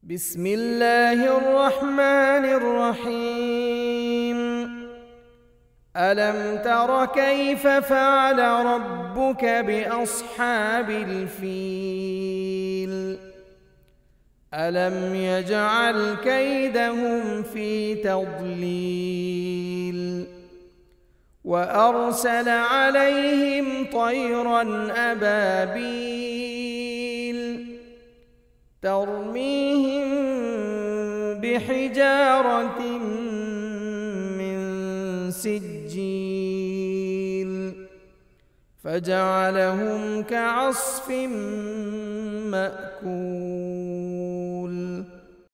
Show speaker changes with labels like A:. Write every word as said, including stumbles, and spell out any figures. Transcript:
A: بسم الله الرحمن الرحيم. ألم تر كيف فعل ربك بأصحاب الفيل؟ ألم يجعل كيدهم في تضليل وأرسل عليهم طيرا أبابيل ترميهم بحجارة من سجيل فجعلهم كعصف مأكول.